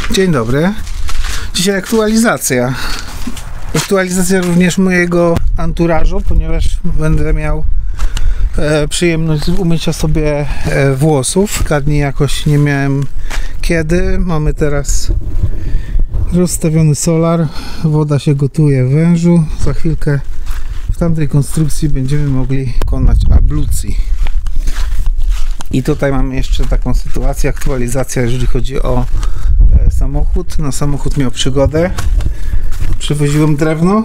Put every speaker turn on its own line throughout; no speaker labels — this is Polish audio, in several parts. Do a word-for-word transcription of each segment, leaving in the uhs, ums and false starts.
Dzień dobry. Dzisiaj aktualizacja. Aktualizacja również mojego anturażu, ponieważ będę miał e, przyjemność umycia sobie e, włosów. Kilka dni jakoś nie miałem kiedy. Mamy teraz rozstawiony solar. Woda się gotuje w wężu. Za chwilkę w tamtej konstrukcji będziemy mogli dokonać ablucji. I tutaj mamy jeszcze taką sytuację, aktualizacja, jeżeli chodzi o e, samochód. No, samochód miał przygodę. Przywoziłem drewno.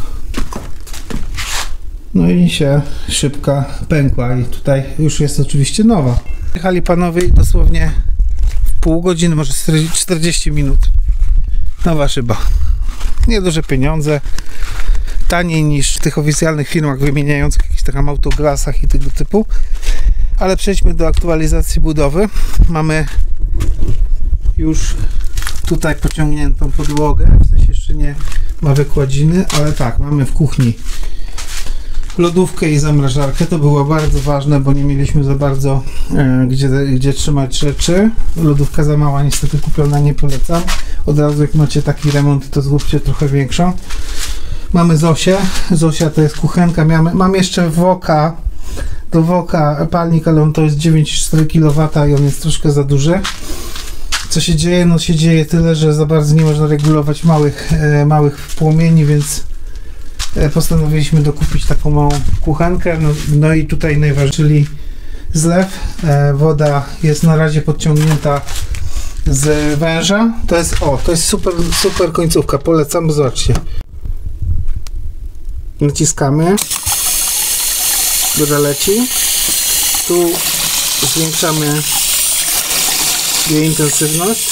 No i się szybka pękła i tutaj już jest oczywiście nowa. Jechali panowie i dosłownie w pół godziny, może czterdzieści minut. Nowa szyba. Nieduże pieniądze. Taniej niż w tych oficjalnych firmach wymieniających jakichś tam autoglasach i tego typu. Ale przejdźmy do aktualizacji budowy. Mamy już tutaj pociągniętą podłogę. W sensie jeszcze nie ma wykładziny, ale tak, mamy w kuchni lodówkę i zamrażarkę. To było bardzo ważne, bo nie mieliśmy za bardzo e, gdzie, gdzie trzymać rzeczy. Lodówka za mała, niestety kupiona, nie polecam. Od razu jak macie taki remont, to zróbcie trochę większą. Mamy Zosię. Zosia to jest kuchenka. Mamy, mam jeszcze woka. Do woka palnik, ale on to jest dziewięć przecinek cztery kilowata i on jest troszkę za duży. Co się dzieje? No się dzieje tyle, że za bardzo nie można regulować małych, e, małych płomieni, więc e, postanowiliśmy dokupić taką małą kuchenkę. No, no i tutaj najważniejsze, czyli zlew. E, woda jest na razie podciągnięta z węża. To jest, o, to jest super, super końcówka. Polecam, zobaczcie. Naciskamy. Woda leci. Tu zwiększamy jej intensywność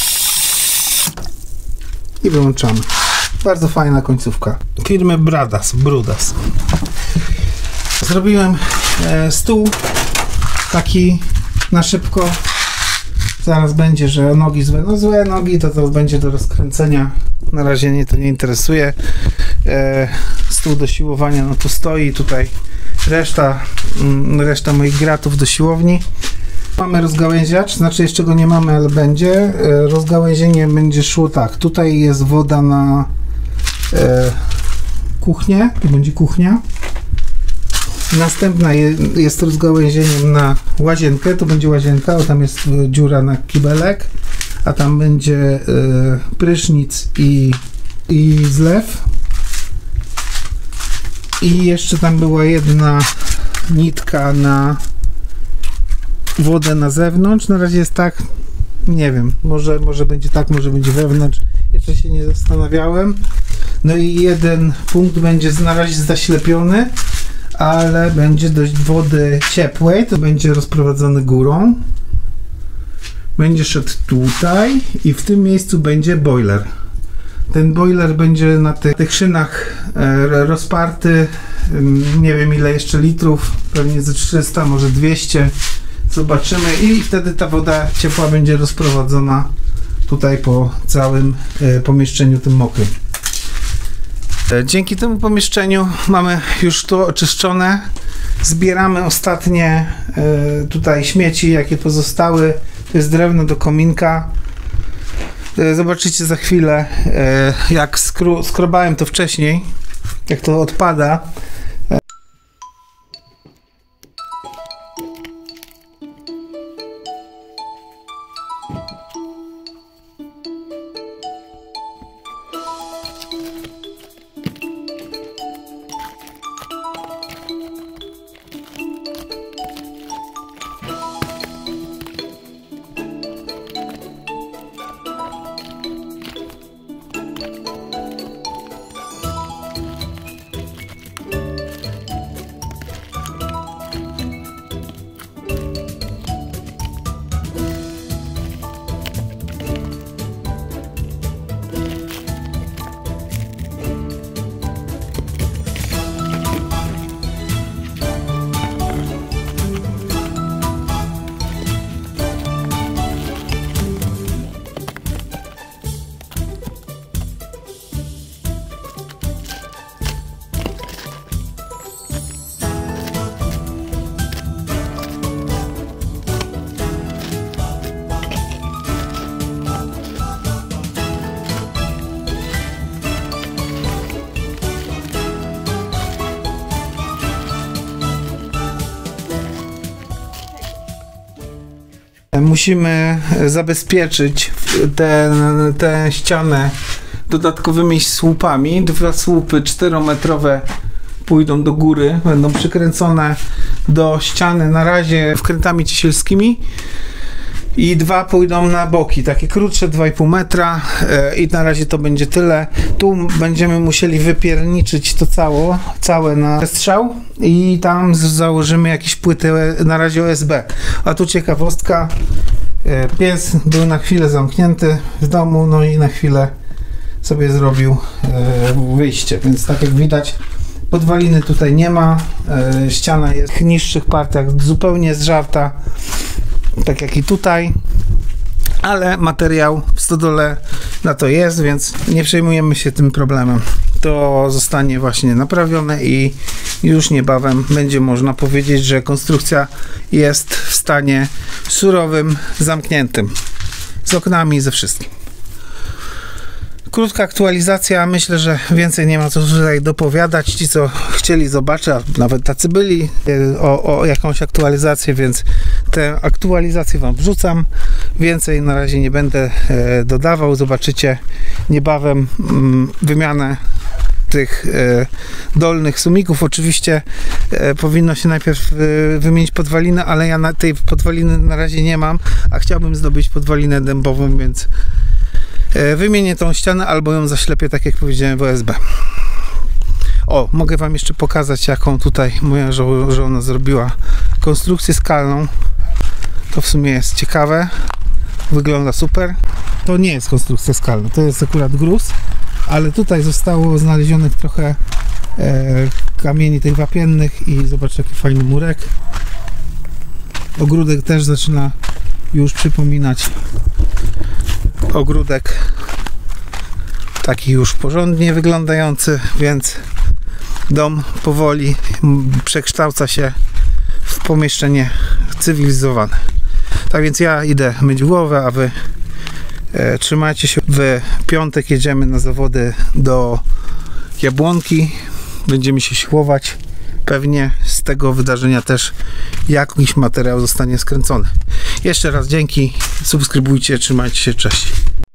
i wyłączamy. Bardzo fajna końcówka. Firmy Bradas, Brudas. Zrobiłem e, stół taki na szybko. Zaraz będzie, że nogi złe. No złe nogi to to będzie do rozkręcenia. Na razie mnie to nie interesuje. E, stół do siłowania no tu stoi. Tutaj reszta, mm, reszta moich gratów do siłowni. Mamy rozgałęziacz, znaczy jeszcze go nie mamy, ale będzie. E, rozgałęzienie będzie szło tak. Tutaj jest woda na e, kuchnię. Tu będzie kuchnia. Następna je, jest rozgałęzieniem na łazienkę. Tu będzie łazienka, o tam jest dziura na kibelek. A tam będzie e, prysznic i, i zlew. I jeszcze tam była jedna nitka na wodę na zewnątrz. Na razie jest tak, nie wiem, może, może będzie tak, może będzie wewnątrz. Jeszcze się nie zastanawiałem. No i jeden punkt będzie na razie zaślepiony, ale będzie dość wody ciepłej. To będzie rozprowadzony górą. Będzie szedł tutaj i w tym miejscu będzie boiler. Ten boiler będzie na tych, tych szynach e, rozparty. Nie wiem ile jeszcze litrów, pewnie ze trzysta, może dwieście. Zobaczymy i wtedy ta woda ciepła będzie rozprowadzona tutaj po całym e, pomieszczeniu tym mokrym. E, dzięki temu pomieszczeniu mamy już to oczyszczone. Zbieramy ostatnie e, tutaj śmieci, jakie pozostały. To jest drewno do kominka. E, zobaczycie za chwilę, e, jak skru, skrobałem to wcześniej, jak to odpada. musimy zabezpieczyć tę ścianę dodatkowymi słupami. Dwa słupy czterometrowe pójdą do góry, będą przykręcone do ściany na razie wkrętami ciesielskimi i dwa pójdą na boki, takie krótsze, dwa i pół metra i na razie to będzie tyle. Tu będziemy musieli wypierniczyć to cało, całe na strzał i tam założymy jakieś płyty na razie O S B. A tu ciekawostka, pies był na chwilę zamknięty w domu, no i na chwilę sobie zrobił wyjście, więc tak jak widać, podwaliny tutaj nie ma, ściana jest w niższych partiach zupełnie zżarta, tak jak i tutaj, ale materiał w stodole na to jest, więc nie przejmujemy się tym problemem. To zostanie właśnie naprawione i już niebawem będzie można powiedzieć, że konstrukcja jest w stanie surowym, zamkniętym, z oknami i ze wszystkim. Krótka aktualizacja, myślę, że więcej nie ma co tutaj dopowiadać. Ci, co chcieli zobaczyć, a nawet tacy byli, o, o jakąś aktualizację, więc tę aktualizację wam wrzucam. Więcej na razie nie będę e, dodawał. Zobaczycie niebawem mm, wymianę tych e, dolnych sumików. Oczywiście e, powinno się najpierw e, wymienić podwalinę, ale ja na tej podwaliny na razie nie mam, a chciałbym zdobyć podwalinę dębową, więc wymienię tą ścianę albo ją zaślepię, tak jak powiedziałem, w O S B. O, mogę wam jeszcze pokazać, jaką tutaj moja żo żona zrobiła konstrukcję skalną. To w sumie jest ciekawe. Wygląda super. To nie jest konstrukcja skalna, to jest akurat gruz, ale tutaj zostało znalezionych trochę e, kamieni tych wapiennych i zobaczcie, jaki fajny murek. Ogródek też zaczyna już przypominać ogródek taki już porządnie wyglądający, więc dom powoli przekształca się w pomieszczenie cywilizowane. Tak więc ja idę myć głowę, a wy e, trzymajcie się. W piątek jedziemy na zawody do Jabłonki, będziemy się siłować. Pewnie z tego wydarzenia też jakiś materiał zostanie skręcony. Jeszcze raz dzięki, subskrybujcie, trzymajcie się, cześć.